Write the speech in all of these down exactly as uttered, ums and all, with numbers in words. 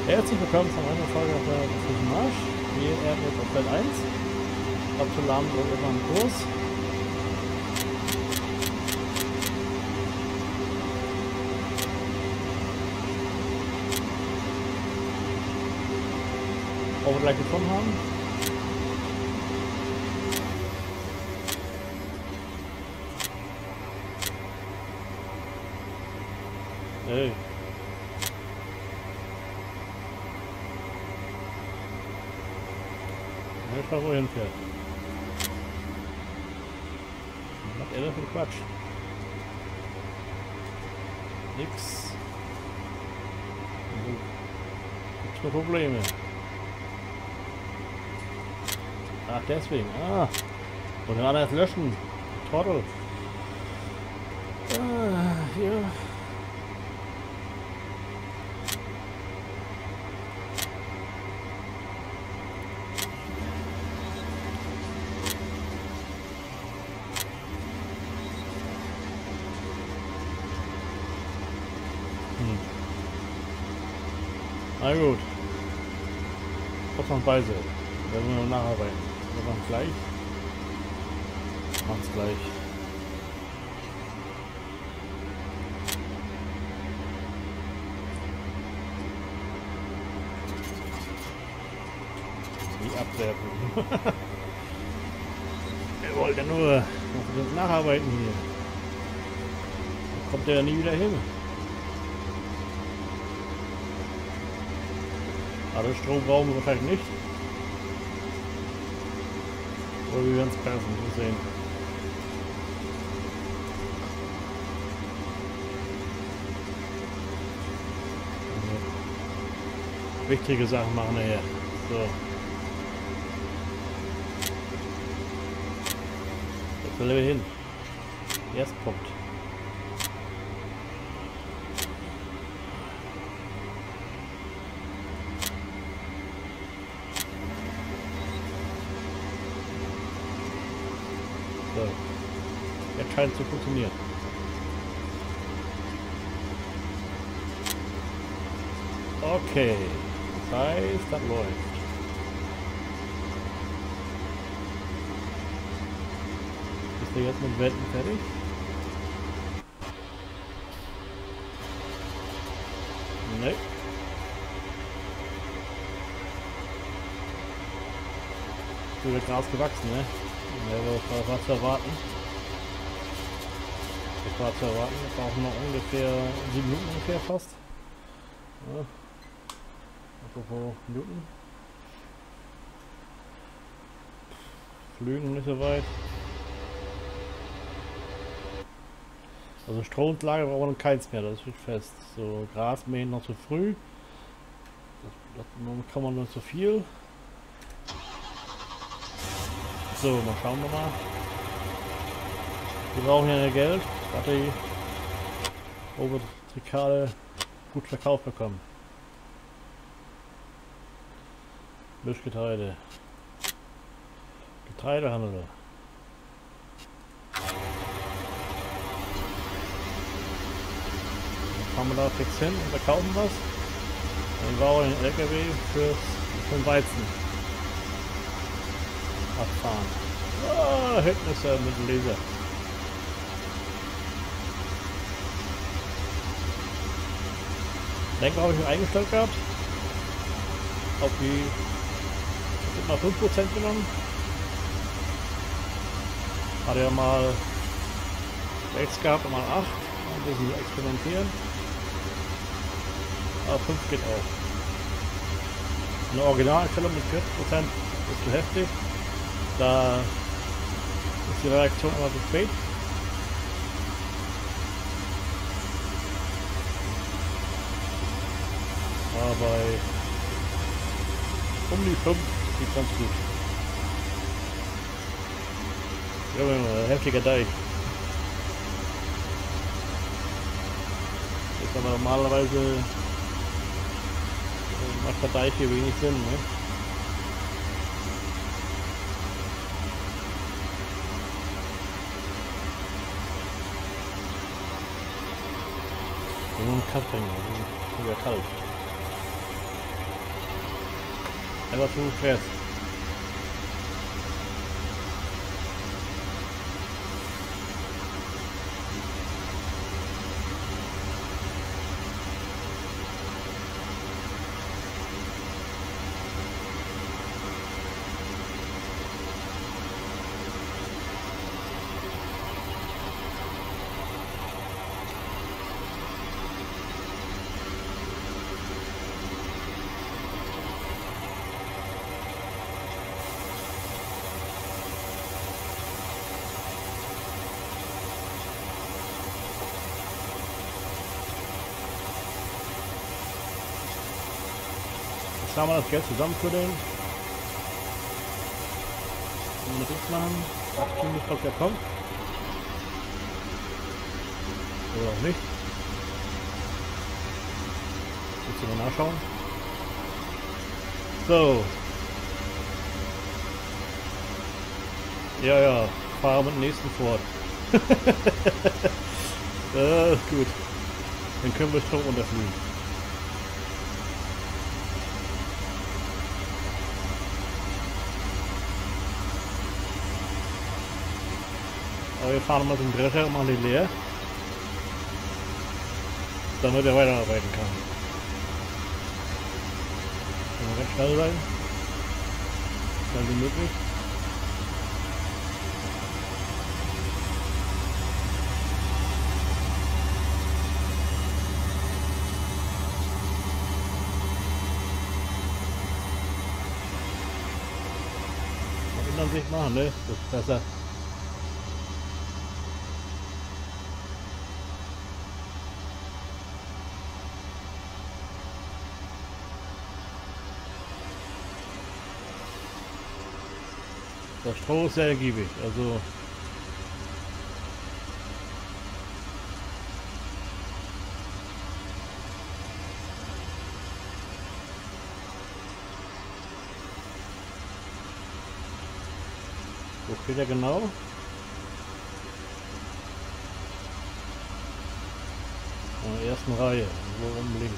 Herzlich willkommen zu einer Folge auf der Frischen Marsch. Wir ernten jetzt auf Feld eins. Abzuladen wird immer ein Kurs. Ob wir gleich gefunden haben. Hey. Ich weiß, wo er hinfährt. Was macht er denn für Quatsch? Nix. Gibt's nur Probleme. Ach, deswegen. Ah. Und gerade erst löschen. Trottel. Ah, hier. Na gut. Was man bei sind. Werden wir noch nacharbeiten. Wir machen gleich. Machen es gleich. Die abwerfen. Er wollte nur noch nacharbeiten hier. Da kommt er ja nie wieder hin. Aber Strom brauchen wir wahrscheinlich nicht. Oder wir werden es passen, wir sehen. Wichtige Sachen machen wir hier. So. Jetzt will er hin. Erstpunkt. So. Jetzt scheint es zu funktionieren. Okay. Das heißt, das läuft. Ist der jetzt mit Wetten fertig? Ne. So wird Gras gewachsen, ne? Ja, das war zu erwarten. Das war zu erwarten. Wir brauchen noch ungefähr sieben Minuten ungefähr fast. Ja. Apropos Minuten. Flügen nicht so weit. Also Stromlager brauchen wir noch keins mehr, das steht fest. So, Gras mähen noch zu früh. Das, das kann man nur zu viel. So, mal schauen wir mal. Wir brauchen ja Geld. Batterie. Wo wir Trikale gut verkauft bekommen. Mischgetreide. Getreidehandel. Dann fahren wir da fix hin und verkaufen was. Dann brauchen wir einen L K W fürs, für den Weizen. Abfahren. Ah, hinten ist er mit dem Laser. Lenker habe ich mir eingestellt gehabt. Auf die. Ich habe mal fünf Prozent genommen. Hatte ja mal sechs gehabt und mal acht. Ein bisschen experimentieren. Aber fünf geht auch. Eine Originaleinstellung mit vierzig Prozent ist zu heftig. Da ist die Reaktion immer zu spät. Aber bei um die fünf geht ganz gut. Ja, ein heftiger Deich. Ist aber normalerweise macht der Deich hier wenig Sinn, ne? Nur ein Kaffee, wieder kalt. Einfach zu fest. Jetzt haben wir das Geld zusammenfüllen. Und nichts machen. acht bis kommt der kommt. Oder auch nicht. Jetzt mal nachschauen. So. Ja, ja. Fahren mit dem nächsten fort. äh, gut. Dann können wir Strom runterfliegen. Aber wir fahren mal zum Drescher und machen den leer, damit er weiterarbeiten kann. Kann ganz schnell sein. Schnell wie möglich. Was in Ansicht machen, ne? Das ist besser. Der Stroh ist sehr ergiebig, also wo steht er genau? In der ersten Reihe, so oben links.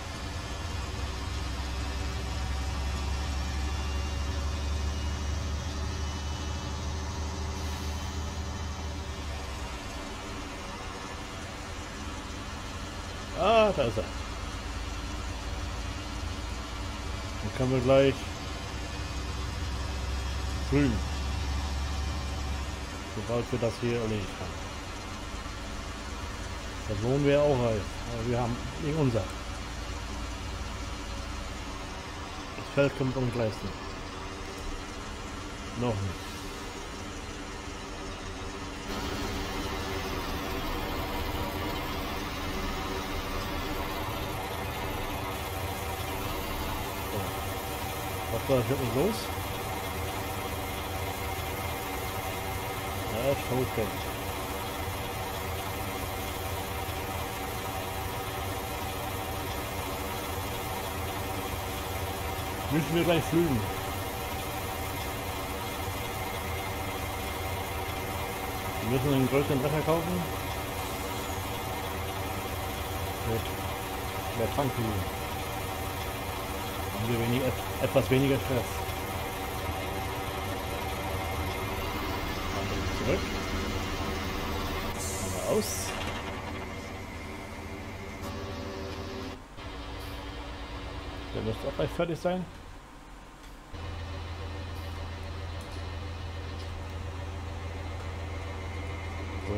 Ah, da ist er. Dann können wir gleich grün, sobald wir das hier erledigt haben. Das wohnen wir auch halt, aber wir haben nicht unser. Das Feld können wir uns leisten. Noch nicht. Was war das jetzt los? Ja, Stau kennt. Müssen wir gleich flügen. Wir müssen einen größeren Brecher kaufen. Mit der Tankkühle. Haben wir wenig, etwas weniger Stress. Dann zurück. Mal aus. Der müsste auch gleich fertig sein. So.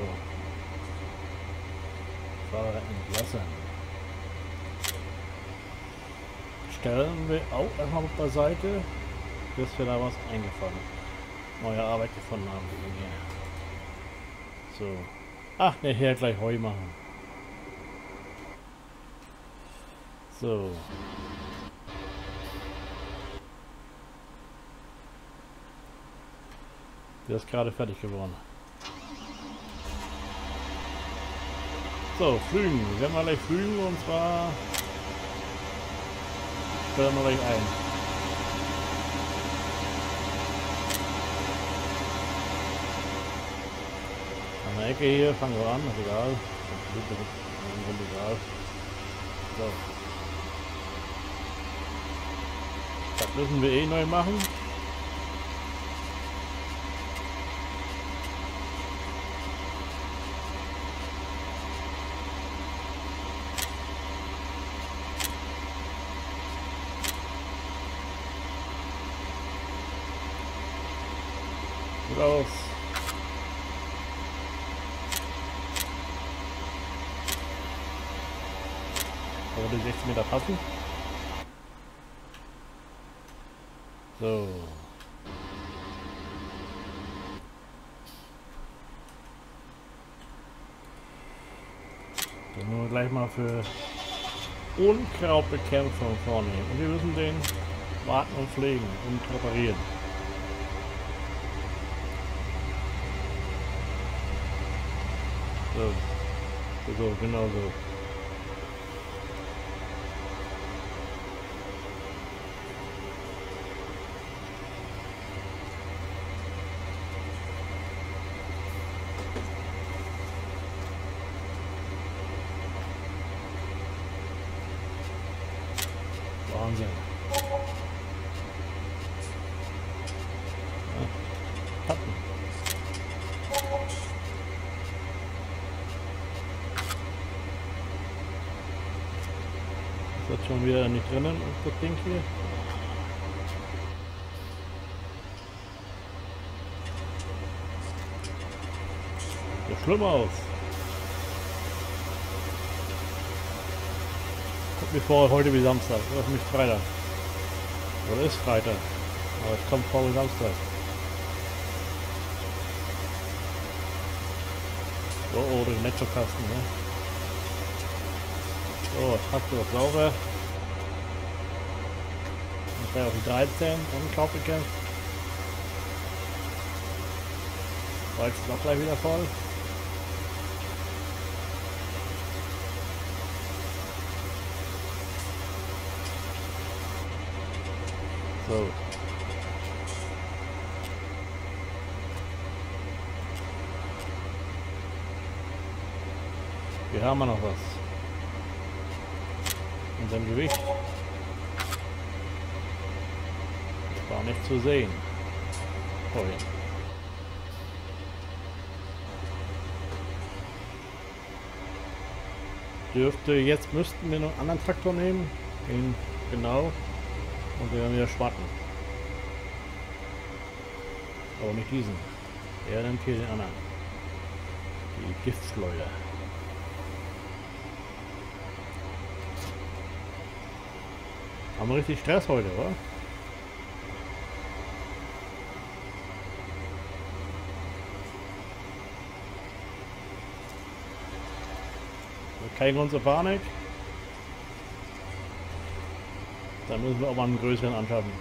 Fahrer entlassen. Stellen wir auch erstmal beiseite, bis wir da was eingefallen, neue Arbeit gefunden haben. So. Ach, nachher gleich Heu machen. So. Der ist gerade fertig geworden. So, flügen. Wir werden mal gleich flügen und zwar stellen wir gleich ein. An der Ecke hier fangen wir an, ist egal. Im Grunde egal. So. Zack. Müssen wir eh neu machen. Gut aus. Aber die sechzehn Meter passen. So. Dann nur gleich mal für Unkrautbekämpfung vornehmen. Und wir müssen den warten und pflegen und reparieren. So. So, genau so. Wahnsinn. Ja. Pappen. Das ist schon wieder nicht drinnen, das Ding hier. Sieht schlimm aus. Kommt mir vor, heute wie Samstag, oder für mich Freitag. Oder ist Freitag. Aber es kommt vor wie Samstag. So, oh, den Netto-Kasten, ne? So, Traktor ist sauber. Und gleich auf die dreizehn, Unkraut bekämpft. Jetzt ist auch gleich wieder voll. So. Hier haben wir noch was. Und sein Gewicht. Das war nicht zu sehen. Vorhin. Dürfte, jetzt müssten wir noch einen anderen Traktor nehmen. Den genau. Und wir haben wieder Spaten. Aber nicht diesen. Er nimmt hier den anderen. Die Giftschleuder. Haben wir richtig Stress heute, oder? Kein Grund zur Panik. Da müssen wir auch mal einen größeren anschaffen.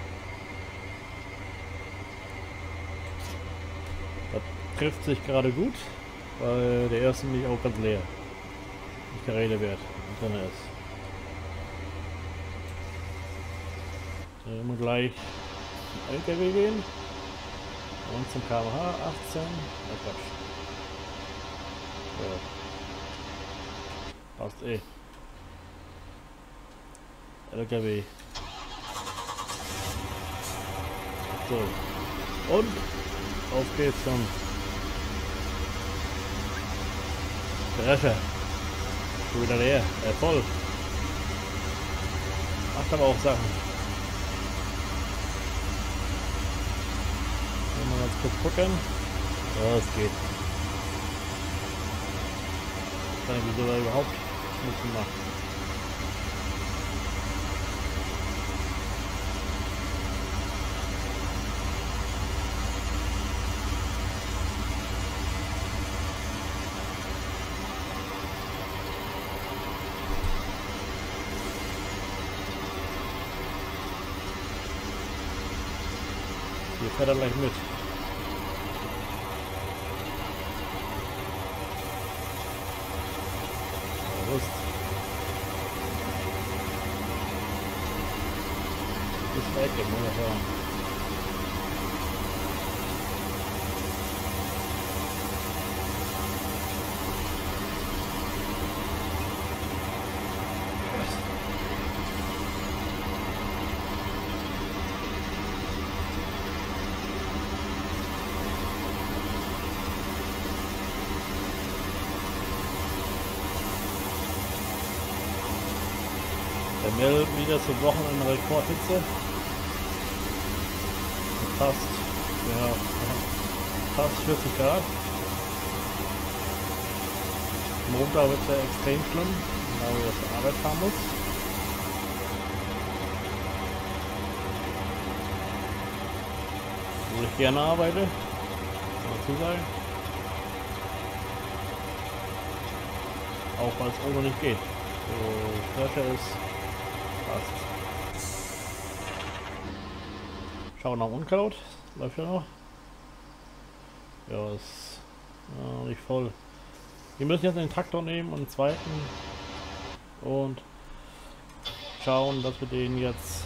Das trifft sich gerade gut, weil der erste nicht auch ganz leer. Nicht der Rede wert drin ist. Dann werden wir gleich zum L K W gehen. Und zum K M H achtzehn. Ja, Quatsch. So. Passt eh. L K W. So. Und auf geht's zum Drescher. Schon wieder leer. Äh, voll. Macht aber auch Sachen. Mal ganz kurz gucken. Ja, es geht. Ich weiß nicht, wieso er überhaupt nichts macht. Hier fährt er gleich mit. Bewusst. Ist weg, den muss er hören. Der meldet wieder zum Wochenende Rekordhitze. Fast, ja, fast vierzig Grad. Montag wird es ja extrem schlimm, weil wir zur Arbeit fahren muss. Wo ich gerne arbeite, muss dazu sagen. Auch weil es ohne nicht geht. So, Flasche ist fast. Schauen nach Unkraut. Läuft ja noch. Ja, ist ja, nicht voll. Wir müssen jetzt den Traktor nehmen und einen zweiten und schauen, dass wir den jetzt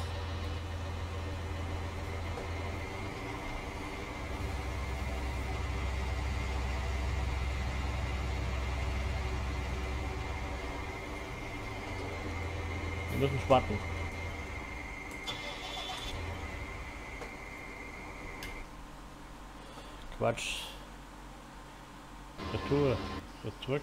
wir müssen schwatten. Quatsch. Retour. Wird zurück.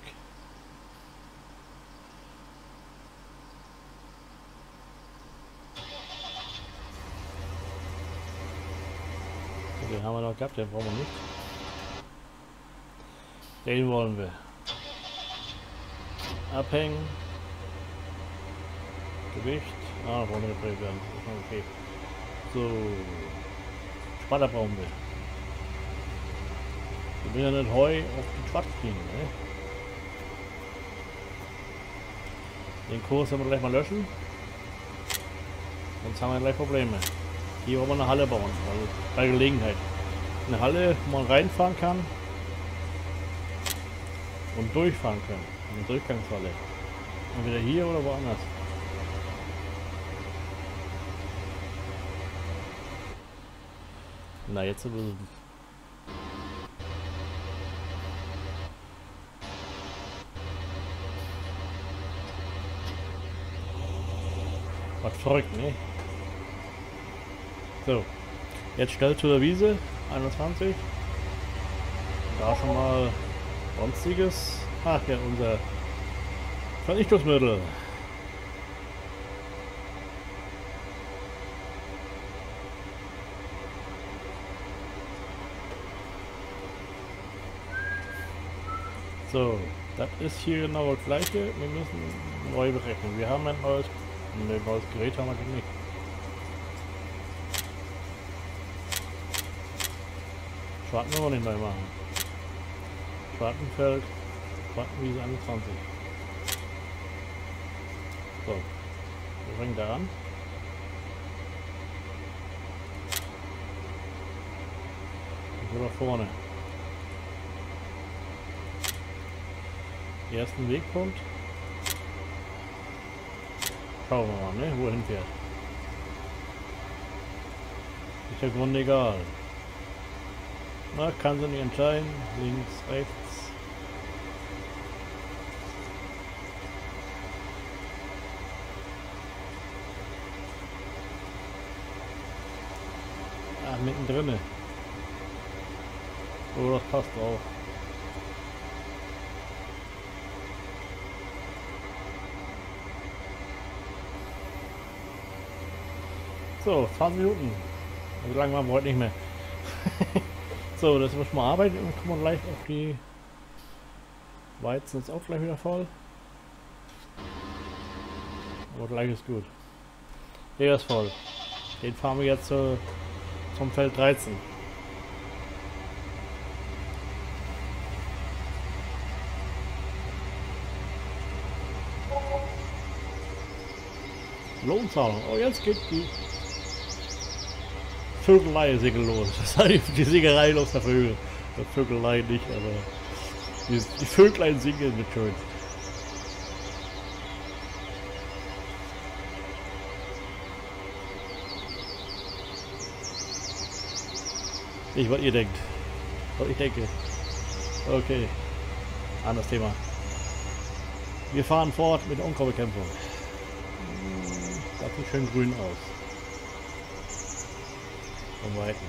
Den haben wir noch gehabt, den brauchen wir nicht. Den wollen wir. Abhängen. Gewicht. Ah, wollen wir repariert werden. Okay. So. Spatter brauchen wir. Wir will ja nicht Heu auf den Schwarz kriegen, ne? Den Kurs werden wir gleich mal löschen. Sonst haben wir gleich Probleme. Hier wollen wir eine Halle bauen, also bei Gelegenheit. Eine Halle, wo man reinfahren kann und durchfahren können. Eine Durchgangshalle. Entweder hier oder woanders. Na, jetzt ist es. Was verrückt, ne? So, jetzt schnell zu der Wiese, einundzwanzig. Da schon mal sonstiges. Ach ja, unser Vernichtungsmittel. So, das ist hier genau das gleiche. Wir müssen neu berechnen. Wir haben ein neues, ein neues Gerät, haben wir nicht. Schwarten wir nicht neu machen. Schwartenfeld, Schwartenwiese einundzwanzig. So, wir bringen da an. Und wieder vorne. Ersten Wegpunkt. Schauen wir mal, ne, wo er hinfährt. Ist ja Grund egal. Na, kann sie nicht entscheiden. Links, rechts. Ah, mittendrin. Oh, das passt auch. So, zwanzig Minuten. So lange waren wir heute nicht mehr. So, das muss mal arbeiten und kommen wir gleich auf die Weizen ist auch gleich wieder voll. Aber gleich ist gut. Der ist voll. Den fahren wir jetzt äh, zum Feld dreizehn. Lohnzahlung. Oh, jetzt geht die Vögelei Segel los. Das heißt, die Siegerei los der Vögel. Die Vögelei nicht, aber die, die Vöglein singen mit schön. Nicht, was ihr denkt. Was ich denke. Okay. Anderes Thema. Wir fahren fort mit der Unkrautbekämpfung. Das sieht schön grün aus. Von Weitem.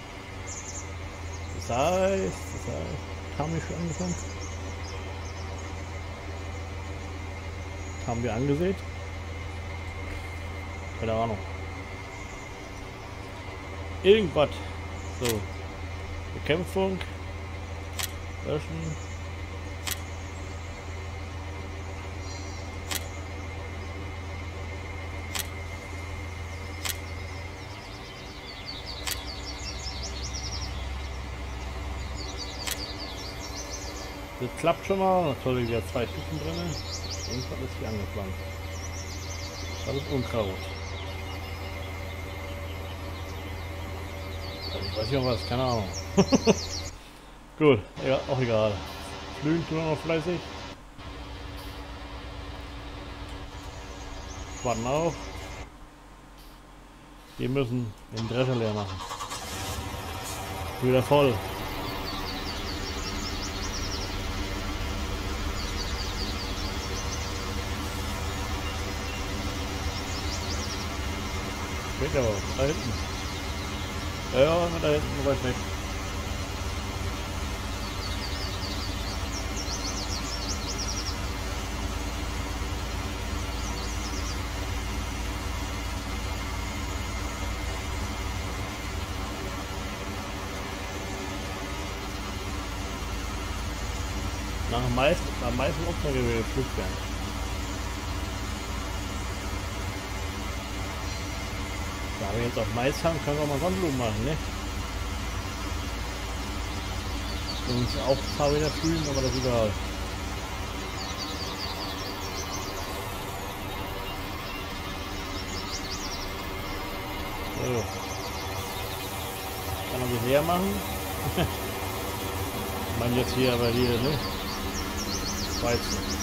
Das heißt, das heißt, haben wir schon angefangen? Haben wir angesät? Keine Ahnung. Irgendwas. So. Bekämpfung. Löschen. Das klappt schon mal. Natürlich wieder zwei Stücken drin. Irgendwas ist hier angepflanzt. Das ist Unkraut. Ich weiß nicht was, keine Ahnung. Gut, ja, auch egal. Flügen tun wir noch fleißig. Warten auch. Wir müssen den Drescher leer machen. Wieder voll. Geht aber, da hinten. Ja, da hinten, weit weg. Nach dem meisten, am meisten Opfer gepflückt werden. Da wir jetzt auf Mais haben, können wir auch mal Sonnenblumen machen, ne? Und uns auch zwar wieder fühlen, aber das ist egal. So. Kann man sich leer machen. Ich meine jetzt hier aber hier, ne? Weizen.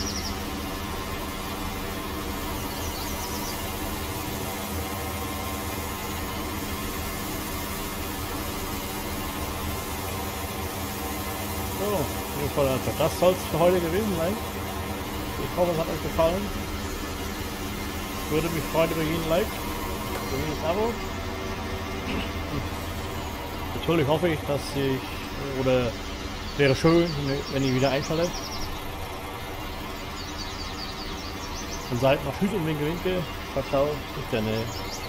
So, das soll es für heute gewesen sein. Ich hoffe, es hat euch gefallen. Ich würde mich freuen über jeden Like, über jedes Abo. Natürlich hoffe ich, dass ich, oder wäre schön, wenn ihr wieder einschaltet. Und seid noch Tschüss im Winkel Winkel. Ciao, ciao. Bis dann.